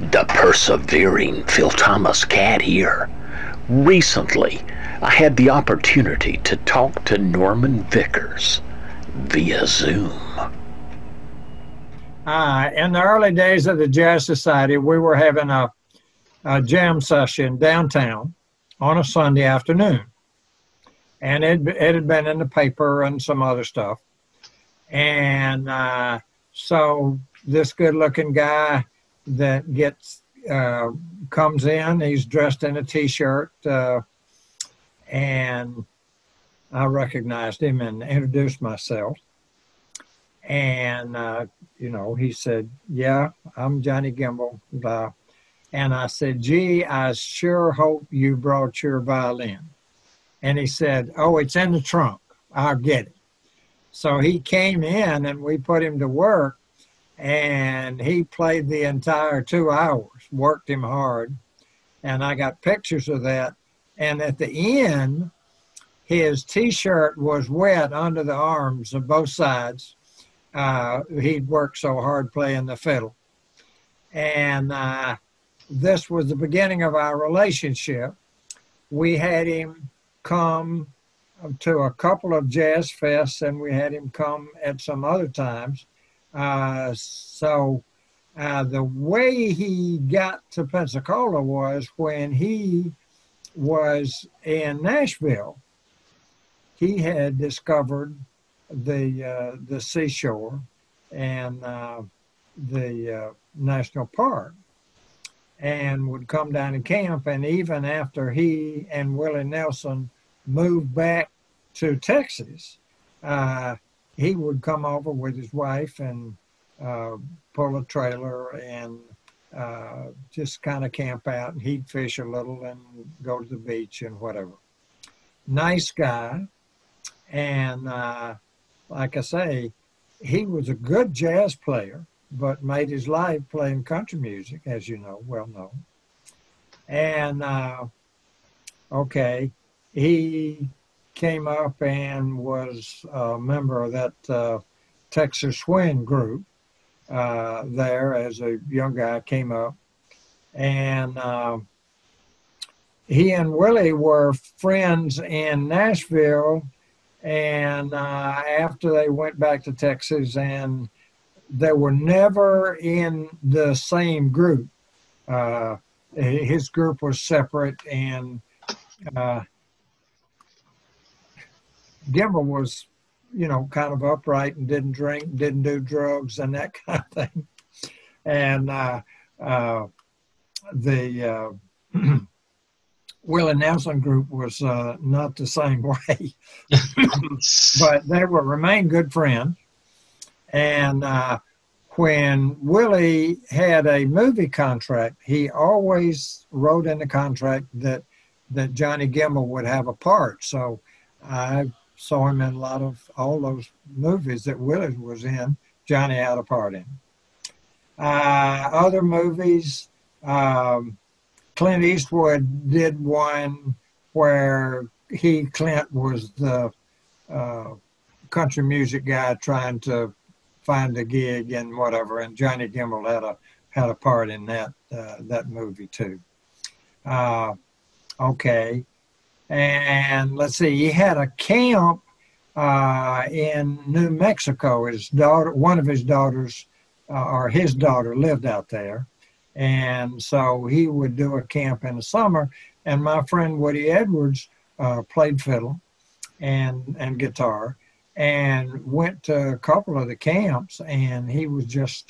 The persevering Phil Thomas Cat here. Recently, I had the opportunity to talk to Norman Vickers via Zoom. In the early days of the Jazz Society, we were having a jam session downtown on a Sunday afternoon. And it had been in the paper and some other stuff. And so this good-looking guy that comes in, he's dressed in a T-shirt, and I recognized him and introduced myself. And, he said, "Yeah, I'm Johnny Gimble." And I said, "Gee, I sure hope you brought your violin." And he said, "Oh, it's in the trunk. I'll get it." So he came in and we put him to work, and he played the entire 2 hours, worked him hard. And I got pictures of that. And at the end, his T-shirt was wet under the arms of both sides. He'd worked so hard playing the fiddle. And this was the beginning of our relationship. We had him come to a couple of jazz fests, and we had him come at some other times. So the way he got to Pensacola was when he was in Nashville. He had discovered the seashore and the national park, and would come down to camp. And even after he and Willie Nelson moved back to Texas, he would come over with his wife and pull a trailer and just kind of camp out, and he'd fish a little and go to the beach and whatever. Nice guy. And like I say, he was a good jazz player, but made his life playing country music, as you know, well known. And he came up and was a member of that Texas Swing group there as a young guy, came up. And he and Willie were friends in Nashville. And after they went back to Texas, and they were never in the same group. His group was separate, and Gimble was, kind of upright and didn't drink, didn't do drugs and that kind of thing. And the Willie Nelson group was not the same way, but they remained good friends. And when Willie had a movie contract, he always wrote in the contract that Johnny Gimble would have a part. So I saw him in all those movies that Willie was in. Johnny had a part in. Other movies, Clint Eastwood did one where Clint was the country music guy trying to find a gig and whatever, and Johnny Gimble had a part in that movie too. And let's see, he had a camp in New Mexico. One of his daughters, or his daughter, lived out there. And so he would do a camp in the summer. And my friend Woody Edwards played fiddle and guitar, and went to a couple of the camps. And he was just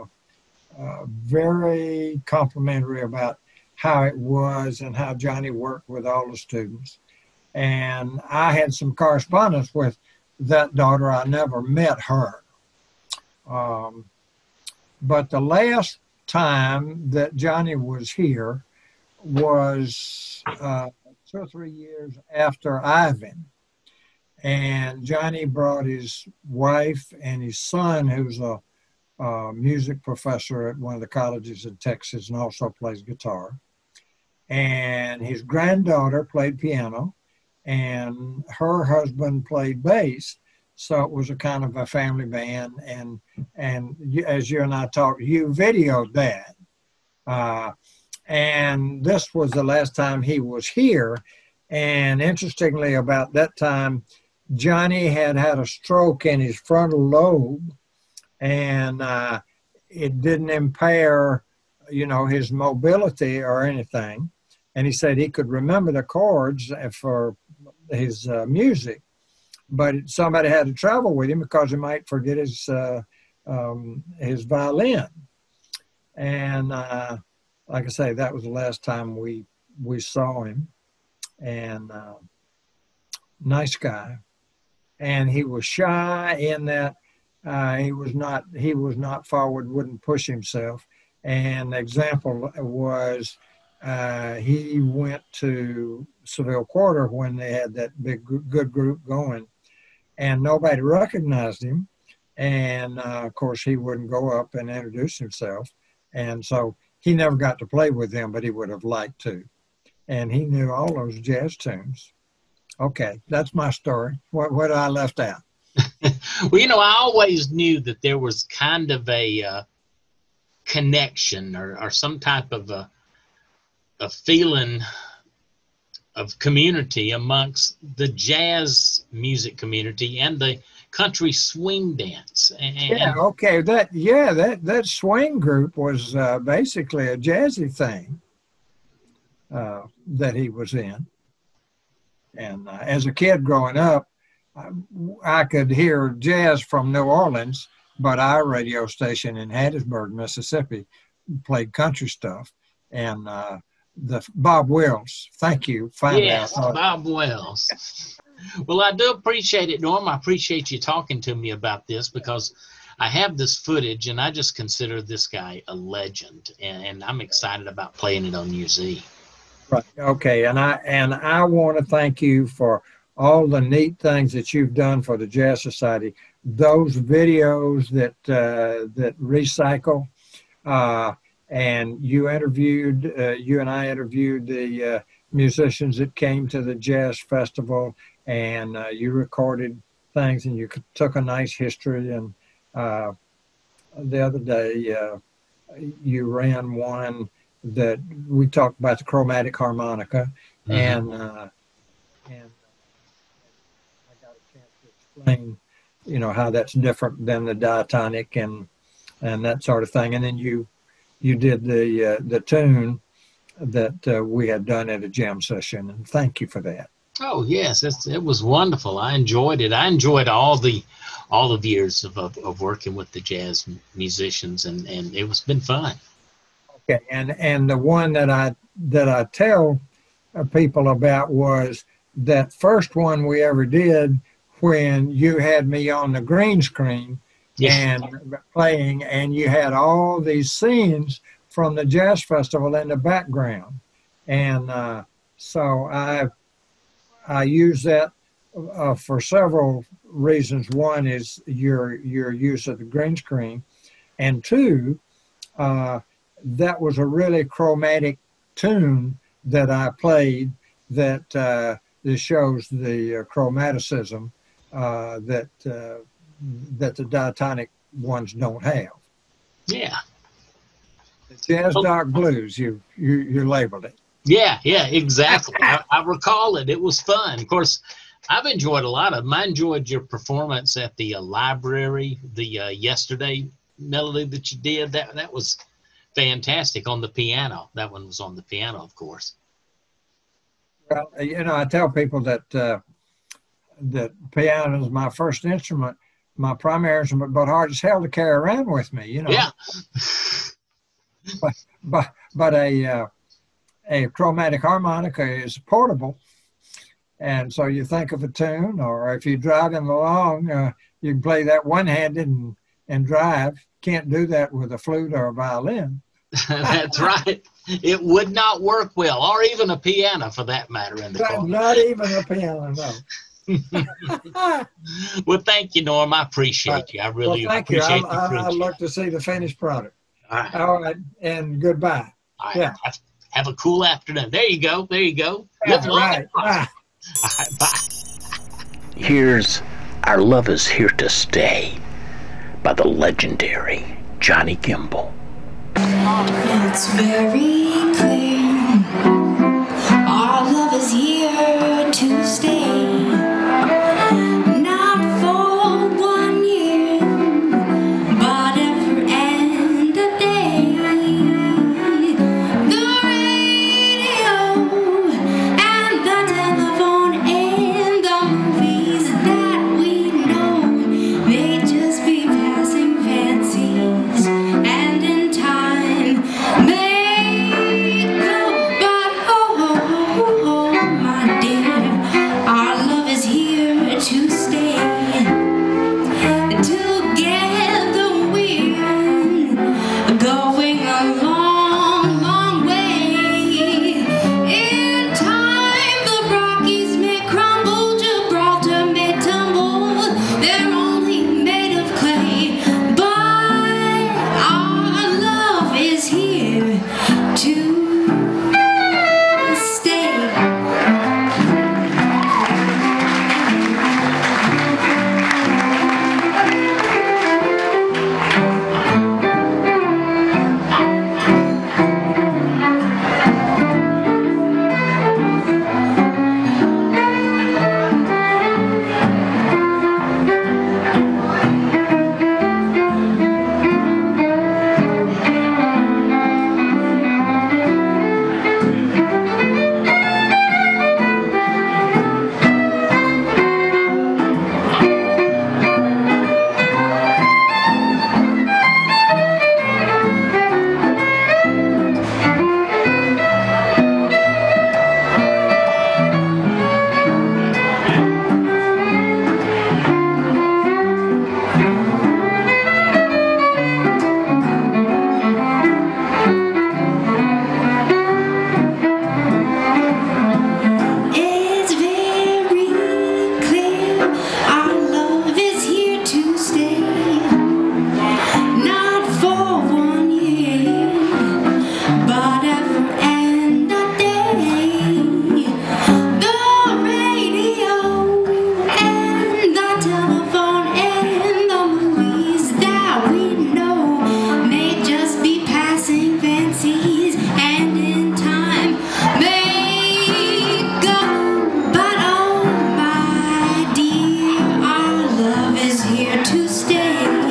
very complimentary about how it was and how Johnny worked with all the students. And I had some correspondence with that daughter. I never met her. But the last time that Johnny was here was 2 or 3 years after Ivan. And Johnny brought his wife and his son, who's a music professor at one of the colleges in Texas and also plays guitar. And his granddaughter played piano, and her husband played bass. So it was a kind of a family band. And as you and I talked, you videoed that. And this was the last time he was here. And interestingly, about that time, Johnny had had a stroke in his frontal lobe, and it didn't impair, his mobility or anything. And he said he could remember the chords for his music, but somebody had to travel with him because he might forget his violin. And like I say, that was the last time we saw him. And nice guy. And he was shy in that he was not forward, wouldn't push himself. And the example was he went to Seville Quarter when they had that big good group going, and nobody recognized him. And of course, he wouldn't go up and introduce himself, and so he never got to play with them, but he would have liked to. And he knew all those jazz tunes. Okay, that's my story. What I left out? Well, I always knew that there was kind of a connection or some type of a feeling of community amongst the jazz music community and the country swing dance. That swing group was basically a jazzy thing that he was in. And as a kid growing up, I could hear jazz from New Orleans, but our radio station in Hattiesburg, Mississippi, played country stuff. And the Bob Wills, thank you. Yes, Bob Wills. Well, I do appreciate it, Norm. I appreciate you talking to me about this because I have this footage, and I just consider this guy a legend, and I'm excited about playing it on UZ. Right. Okay. And I want to thank you for all the neat things that you've done for the Jazz Society. Those videos that recycle, and you and I interviewed the musicians that came to the Jazz Festival, and you recorded things, and you took a nice history. And the other day, you ran one that we talked about, the chromatic harmonica, and I got a chance to explain, how that's different than the diatonic and that sort of thing. And then you did the tune that we had done at a jam session, and thank you for that. Oh yes, it was wonderful. I enjoyed it. I enjoyed all the years of working with the jazz musicians, and it's been fun. Okay, and the one that I tell people about was that first one we ever did when you had me on the green screen and playing, and you had all these scenes from the Jazz Festival in the background, and so I use that for several reasons. One is your use of the green screen, and two, that was a really chromatic tune that I played that shows the chromaticism that the diatonic ones don't have. Yeah. The Jazz Dark Blues, you labeled it. Yeah, exactly. I recall it. It was fun. Of course, I've enjoyed a lot of them. I enjoyed your performance at the library, the yesterday melody that you did. That was fantastic on the piano. That one was on the piano, of course. Well, I tell people that piano is my first instrument, my primary instrument, but hard as hell to carry around with me. Yeah. but a chromatic harmonica is portable, and so you think of a tune, or if you're driving along, you can play that one-handed and drive. Can't do that with a flute or a violin. That's right. It would not work well, or even a piano for that matter in the car. Not even a piano, no. Well, thank you, Norm. I appreciate you. I really appreciate you. I look to see the finished product. All right. All right, and goodbye. All right. Yeah. Have a cool afternoon. There you go. Live long. Bye. All right, bye. Here's Our Love Is Here to Stay by the legendary Johnny Gimble. It's very clear our love is here to stay. Not for 1 year, but ever and a day. The radio and the telephone and the movies that we know may just be passing fancies, and in time may go. But oh, my dear, our love is here to stay. Together we're going a long, long way. In time the Rockies may crumble, Gibraltar may tumble, they're only made of clay, but our love is here to stay. It's very clear our love is here to stay. Not for 1 year, but ever and a day. The radio and the telephone and the movies that we know may just be passing fancies, and in time may go. But oh, my dear, our love is here to stay.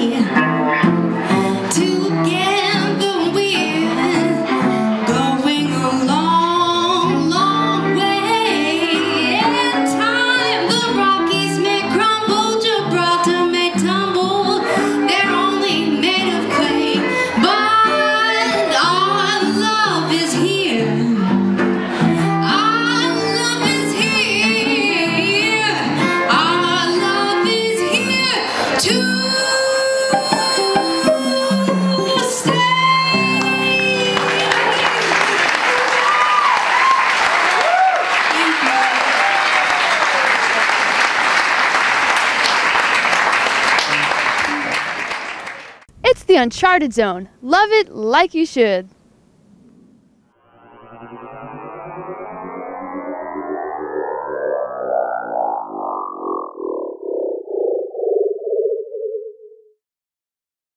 Together we're going a long, long way. In time the Rockies may crumble, Gibraltar may tumble, they're only made of clay, but our love is here. Our love is here. Our love is here to stay. It's the Uncharted Zone. Love it like you should.